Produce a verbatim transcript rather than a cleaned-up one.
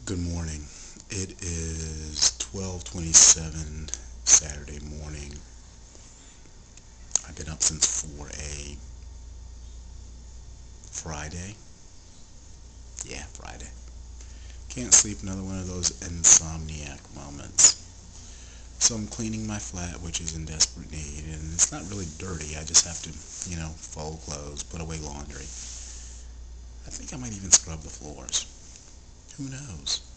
Good morning. It is twelve twenty-seven Saturday morning. I've been up since four a Friday. Yeah, Friday. Can't sleep, another one of those insomniac moments. So I'm cleaning my flat, which is in desperate need, and it's not really dirty. I just have to, you know, fold clothes, put away laundry. I think I might even scrub the floors. Who knows?